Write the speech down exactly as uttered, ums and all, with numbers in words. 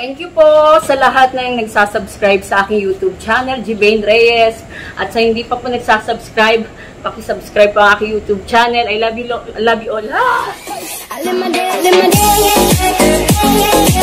Thank you po sa lahat na yung nagsasubscribe sa aking YouTube channel, Jibane Reyes. At sa hindi pa po nagsasubscribe, paki-subscribe po ang aking YouTube channel. I love you, I love you all. Ah!